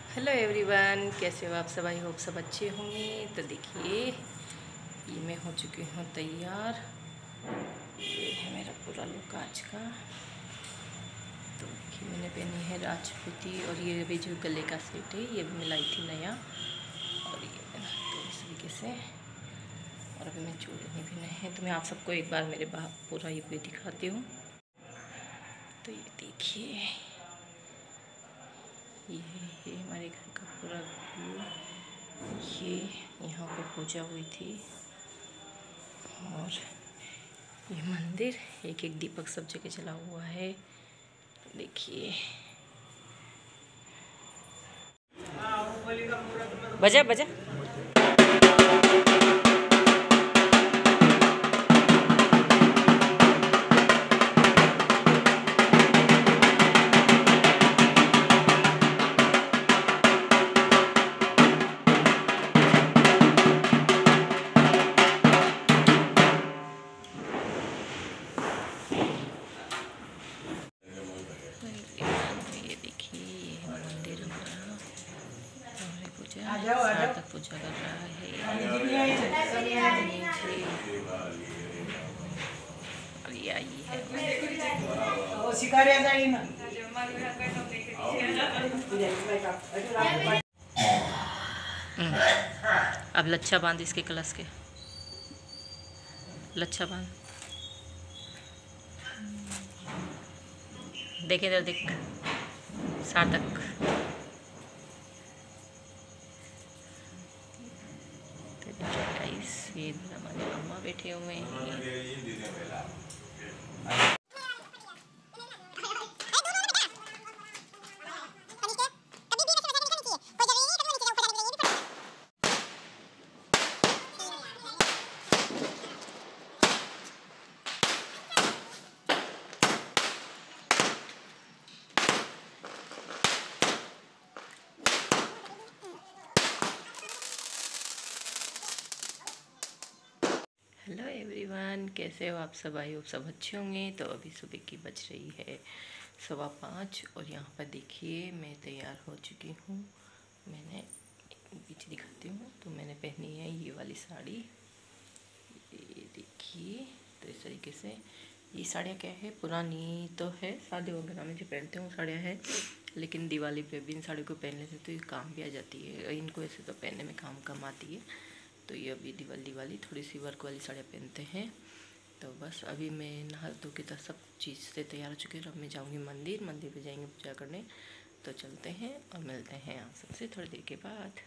Hello everyone, कैसे हो आप सब? आई होप सब अच्छे होंगे। तो देखिए, ये मैं हो चुकी हूँ तैयार। ये है मेरा पूरा लुक आज का। तो देखिए, मैंने पहनी है राजपूती, और ये भी जो गले का सेट है ये भी मैं लाई थी नया। और ये तो इस तरीके से। और अभी मैं चूड़ी नहीं पहने हैं, तो मैं आप सबको एक बार मेरे पूरा ये भी दिखाती हूँ। तो ये देखिए, ये है हमारे घर का पूरा व्यू। ये यहाँ पर पूजा हुई थी, और ये मंदिर एक एक दीपक सब जगह जला हुआ है। देखिए, बजा बजा। ये देखिए, ये है मंदिर हमारा। सार्थक पूजा कर रहा है। और ये आई है। अब लच्छा बांध इसके कलश के। लच्छा बांध। देख इधर देख, सार्थक। गाइस, ये हमारे अम्मा बैठे हुए हैं। हेलो एवरीवन, कैसे हो आप सब? आई होप सब अच्छे होंगे। तो अभी सुबह की बज रही है 5:15, और यहाँ पर देखिए मैं तैयार हो चुकी हूँ। मैंने पीछे दिखाती हूँ, तो मैंने पहनी है ये वाली साड़ी। ये देखिए, तो इस तरीके से। ये साड़ियाँ क्या है, पुरानी तो है, शादी वगैरह में जो पहनते हैं साड़ियाँ हैं, लेकिन दिवाली पे भी इन साड़ियों को पहनने से तो ये काम भी आ जाती है। इनको ऐसे तो पहनने में काम कम आती है। तो ये अभी दिवाली थोड़ी सी वर्क वाली साड़ियाँ पहनते हैं। तो बस अभी मैं नहा धो के सब चीज़ से तैयार हो चुकी हूँ। अब मैं जाऊँगी मंदिर पे जाएंगे पूजा करने। तो चलते हैं और मिलते हैं आप सबसे थोड़ी देर के बाद।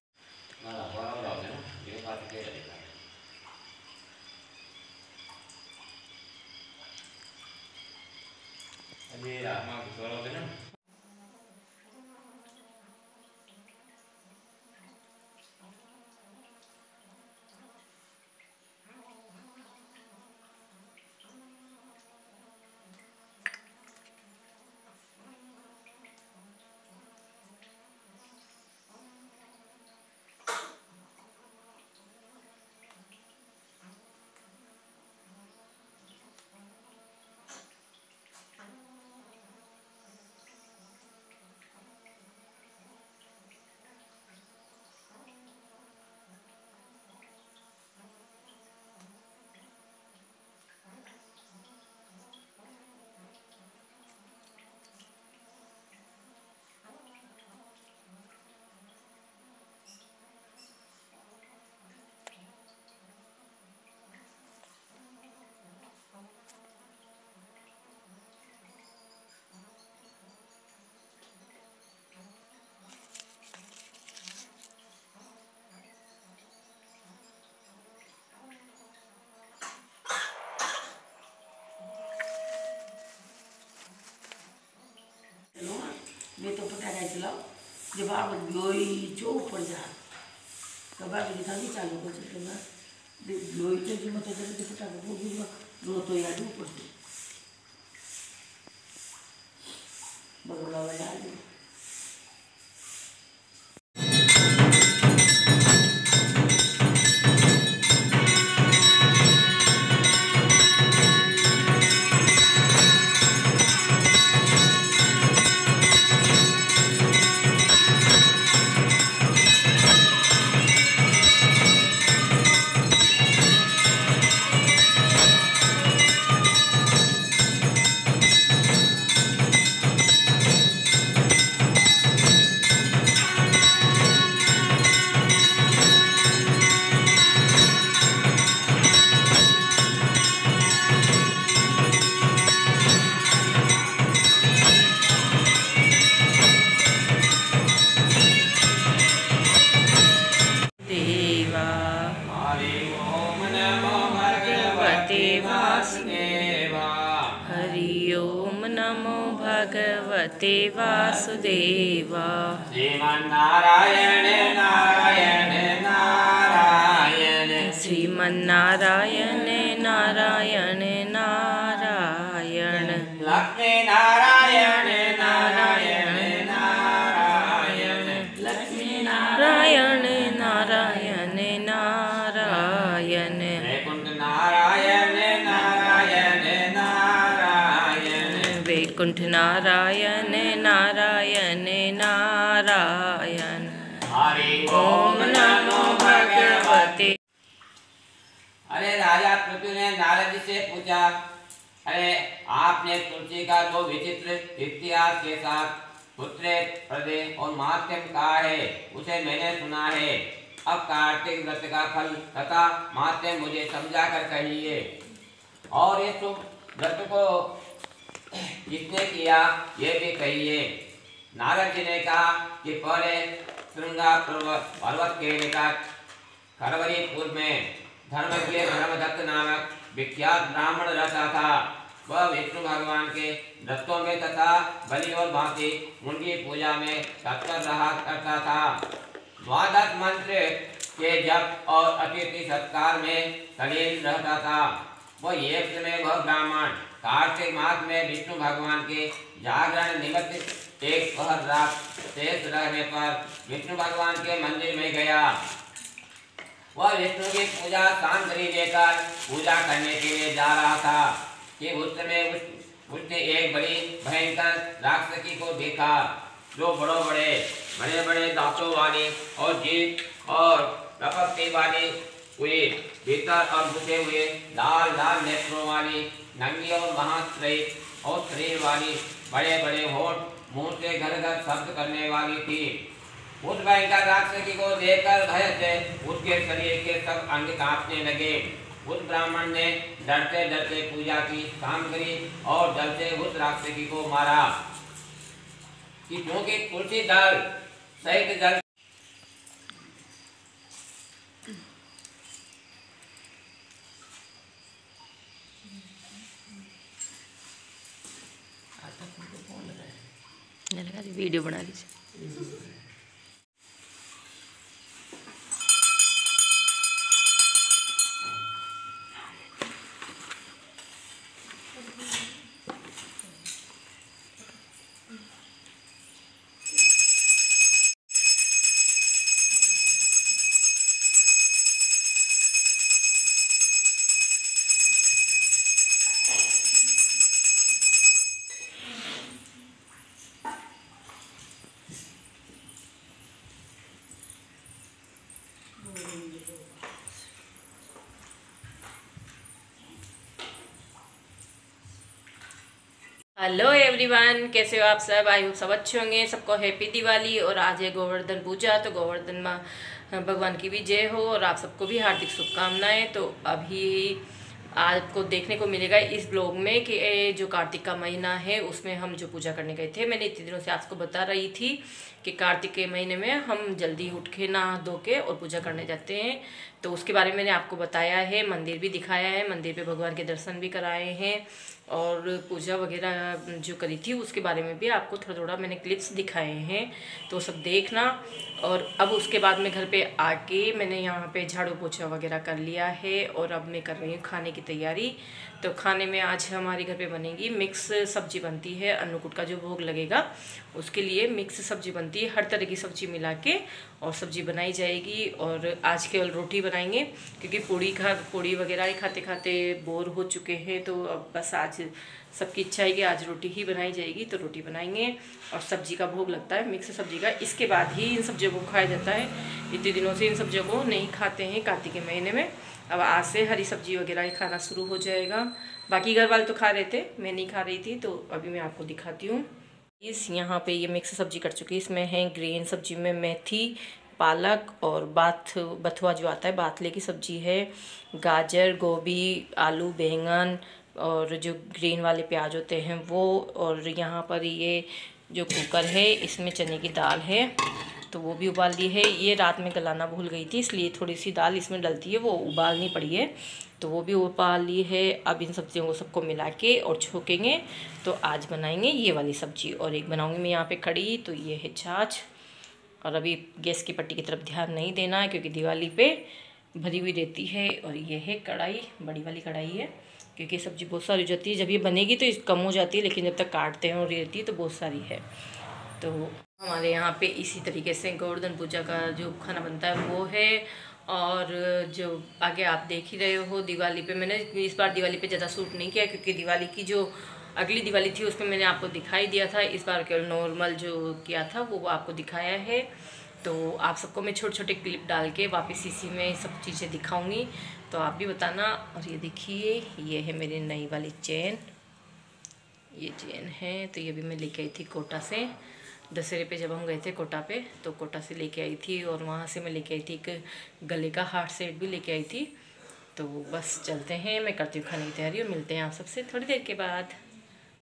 मैं तो पता नहीं चला जब आप लोई जो ऊपर जा कब आप दिखानी चालू कर सकते ना लोई तो जो मतलब जब पता वो भी रो तो याद ऊपर से बगला वाला भगवते वासुदेव। श्रीमन्नारायण नारायण नारायण, श्रीमन्नारायण नारायण नारायण, लक्ष्मी नारायण नारायण नारायण, लक्ष्मी नारायण नारायण नारायण, वैकुंठ नारायण नारायण नारायण, वैकुंठ नारायण नारायण नारायण। हरि ओम नमो भगवते। अरे राजा पृथु ने नारद जी से पूछा, अरे आपने तुलसी का जो विचित्र इतिहास के साथ पुत्र प्रदे और माध्यम कहा है उसे मैंने सुना है। अब कार्तिक व्रत का फल तथा माध्यम मुझे समझा कर कहिए, और इस शुभ व्रत को किसने किया ये भी कहिए। नारद जी ने कहा कि पहले श्रृंगा पर्वत के निकट खरवरीपुर में धर्मज्ञ धर्मदत्त नामक विख्यात ब्राह्मण रहता था। वह विष्णु भगवान के व्रतों में तथा बलि और भांति उनकी पूजा में तत्पर रहा करता था। द्वादश मंत्र के जप और अतिथि सत्कार में तल्लीन रहता था। वह एक समय वह ब्राह्मण कार्तिक मास में विष्णु भगवान के जागरण निमित्त एक पहर रात शेष रहने पर विष्णु भगवान के मंदिर में गया। वह विष्णु की पूजा सामग्री लेकर पूजा करने के लिए जा रहा था कि उस समय उसने एक बड़ी भयंकर राक्षसी को देखा, जो बड़े बड़े दांतों वाली और जीभ और लपकने वाली हुई, भीतर और घुसे हुए लाल लाल नेत्रों वाली, नंगी और महाश्रेष्ठ और शरीर वाली, बड़े बड़े होठ, मुंह से घर घर शब्द करने वाली थी। उस भयंकर राक्षसी को देखकर भय से उसके शरीर के सब अंग कांपने लगे। उस ब्राह्मण ने डरते डरते पूजा की सामग्री और जल से उस राक्षसी को मारा कि क्योंकि तुलसी दल सहित जल वीडियो बना लीजिए। हेलो एवरीवन, कैसे हो आप सब? आई होप सब अच्छे होंगे। सबको हैप्पी दिवाली। और आज है गोवर्धन पूजा, तो गोवर्धन माँ भगवान की भी जय हो और आप सबको भी हार्दिक शुभकामनाएं। तो अभी आपको देखने को मिलेगा इस ब्लॉग में कि जो कार्तिक का महीना है उसमें हम जो पूजा करने गए थे। मैंने इतने दिनों से आपको बता रही थी कि कार्तिक के महीने में हम जल्दी उठ के नहा धो के और पूजा करने जाते हैं। तो उसके बारे में मैंने आपको बताया है, मंदिर भी दिखाया है, मंदिर पे भगवान के दर्शन भी कराए हैं और पूजा वगैरह जो करी थी उसके बारे में भी आपको थोड़ा थोड़ा मैंने क्लिप्स दिखाए हैं, तो सब देखना। और अब उसके बाद में घर पे आके मैंने यहाँ पे झाड़ू पोछा वगैरह कर लिया है और अब मैं कर रही हूँ खाने की तैयारी। तो खाने में आज हमारे घर पे बनेगी मिक्स सब्जी बनती है। अन्नकूट का जो भोग लगेगा उसके लिए मिक्स सब्जी बनती है, हर तरह की सब्जी मिला के और सब्जी बनाई जाएगी। और आज केवल रोटी बनाएंगे क्योंकि पूड़ी वगैरह ही खाते खाते बोर हो चुके हैं। तो अब बस आज सबकी इच्छा है कि आज रोटी ही बनाई जाएगी, तो रोटी बनाएंगे। और सब्जी का भोग लगता है मिक्स सब्जी का, इसके बाद ही इन सब्जियों को खाया जाता है। इतने दिनों से इन सब्जियों को नहीं खाते हैं कार्तिक के महीने में। अब आज से हरी सब्जी वगैरह ही खाना शुरू हो जाएगा। बाकी घर वाले तो खा रहे थे, मैं नहीं खा रही थी, तो अभी मैं आपको दिखाती हूँ। इस यहाँ पे ये मिक्स सब्जी कट चुकी है। इसमें है ग्रीन सब्जी में मेथी, पालक और बथुआ जो आता है बाथले की सब्जी है, गाजर, गोभी, आलू, बैंगन और जो ग्रीन वाले प्याज होते हैं वो। और यहाँ पर ये जो कुकर है इसमें चने की दाल है। तो वो भी उबाल ली है। ये रात में गलाना भूल गई थी, इसलिए थोड़ी सी दाल इसमें डलती है, वो उबालनी पड़ी है, तो वो भी उबाल ली है। अब इन सब्जियों को सबको मिला के और छोकेंगे तो आज बनाएंगे ये वाली सब्जी। और एक बनाऊंगी मैं यहाँ पे कड़ी, तो ये है छाछ। और अभी गैस की पट्टी की तरफ ध्यान नहीं देना है क्योंकि दिवाली पे भरी हुई रहती है। और ये है कढ़ाई, बड़ी वाली कढ़ाई है, क्योंकि सब्ज़ी बहुत सारी हो जाती है। जब ये बनेगी तो कम हो जाती है, लेकिन जब तक काटते हैं और रहती है तो बहुत सारी है। तो हमारे यहाँ पे इसी तरीके से गोवर्धन पूजा का जो खाना बनता है वो है। और जो आगे आप देख ही रहे हो, दिवाली पे मैंने इस बार दिवाली पे ज़्यादा शूट नहीं किया, क्योंकि दिवाली की जो अगली दिवाली थी उसमें मैंने आपको दिखाई दिया था। इस बार केवल नॉर्मल जो किया था वो आपको दिखाया है। तो आप सबको मैं छोटे छोटे क्लिप डाल के वापस इसी में सब चीज़ें दिखाऊंगी, तो आप भी बताना। और ये देखिए, ये है मेरी नई वाली चेन, ये चेन है। तो ये भी मैं लेके आई थी कोटा से, दशहरे पे जब हम गए थे कोटा पे, तो कोटा से लेके आई थी। और वहाँ से मैं लेके आई थी एक गले का हार्ट सेट भी लेके आई थी। तो बस चलते हैं, मैं करती हूँ खाने की तैयारी और मिलते हैं आप सबसे थोड़ी देर के बाद।